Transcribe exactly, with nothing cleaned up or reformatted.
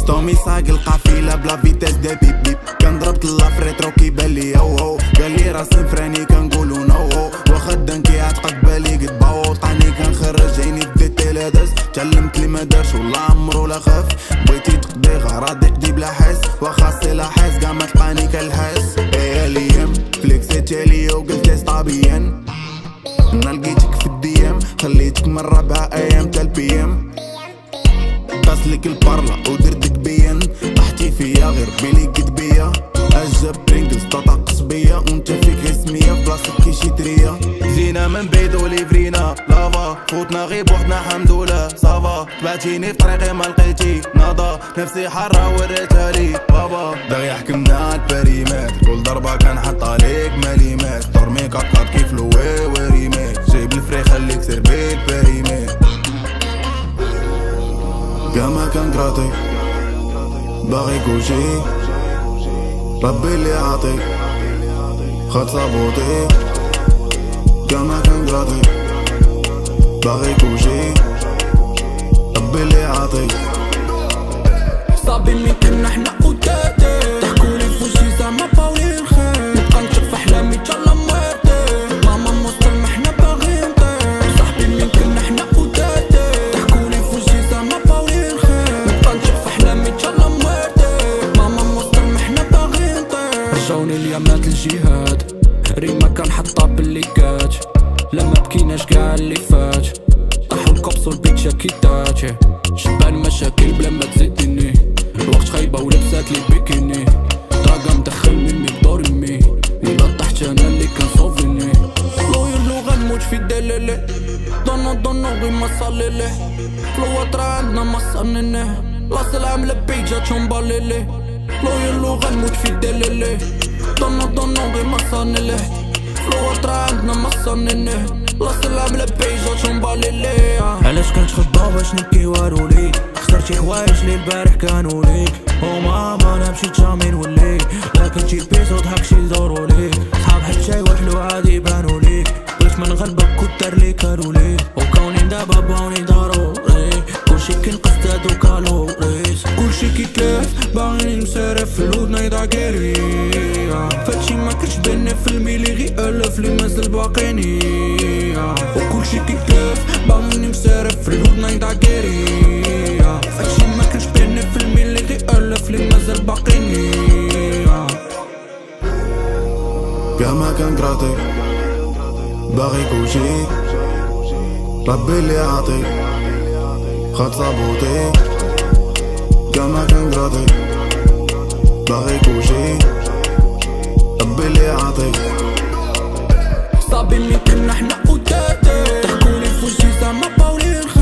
ستومي ساق القافله بلا فيتاس ديال بيب بيب كنضرب لافريترو كيبان ليا وهو قالي راسي مفراني كنقولو نو واخا دانكي عتقد بالي قد باوطاني كنخرج عيني في ديتي لاداز تعلمت لي ما دارش ولا عمرو لا خاف بغيتي تقضي غراضي قدي بلا حس واخا سيلا حس كاع ما تلقاني كنحس ايه ليام فليكسيتي عليا وقلت طابيا انا لقيتك في الديام خليتك من ربع ايام تال بيام قاسلك البارلا ودردك بيان طحتي فيا غير بيلي قد بيا اجاب برينكلز تطقس بيا وانت فيك اسمية بلاصتك كي شي تريا زينا من بعيد وليفرينا لافا فوتنا غير بوحدنا حمدولله صافا تبعتيني في طريقي ما لقيتي ناضا نفسي حرة وريتها لي بابا دغيا حكمنا البريمات كل ضربة كنحط عليك مليمات ستورمي كاكات كيف لوي وريميك جيب الفري خليك سير بيت بريمات كاع ما كان كراتي باغي كلشي ربي اللي عاطيك خد صابوتي كاع ما كان كراتي باغي كلشي ربي اللي عاطيك صابي مين كنا حنا قداتي تحكولي فوشي زعما باولي الخير نبقى نشوف احلامي تشالا مويرتي ماما مسلم حنا باغي نطير صاحبي مين كنا حنا قداتي تحكولي فوشي زعما باولي الخير نبقى نشوف احلامي تشالا مويرتي ماما مسلم حنا باغي نطير رجعوني اليامات الجهاد ريما كنحطها بالليكات لما بكيناش كاع اللي فات طاحو الكبس والبيت شاكيتات شبع المشاكل بلا ما تزيدني الوقت خايبة ولبسات لي بيكيني دراغا مدخل ميمي بدور امي الا طحت انا اللي كنصوفيني لوير لو غنموت في دليلي ضنو ضنو غي ما صاليلي فلوات راه عندنا ما صننيه لاص العام لبي جات شمباليلي لوير لو غنموت في دليلي ضنو ضنو غي ما صنليه فلوات راه عندنا ما صننيه لاص العام لبي جات شمباليلي علاش كنتخبى باش نبكي والو ليك خسرتي حوايج لي البارح كانوا ليك او ماما انا مشيت جامي نوليك لكن جيت بيزو ضحكشي يدورو ليك صحاب حتى شي وحلو عادي يبانو ليك بغيت من غلبك كتر لي كانوا ليك وكوني دابا باوني ضروري كلشي كينقص زادو كالوريز كلشي كيتلاف باغي نسرف في الهود نايضا كيريا فهادشي ما كنتش بيني في الميلي غي الف لي مازال باقيني وكلشي كيتلاف باغي نسرف في الهود نايضا كيريا فهادشي ما كنتش بيني في الميلي غي الف لي مازال باقيني كاع ما كان كراتي باغي كلشي ربي اللي عاطيك خد صابوتي كاع ما كان كراتي باغي كلشي ربي اللي عاطيك صابي مين كنا حنا قداتي تحكولي فوشي زعما باولي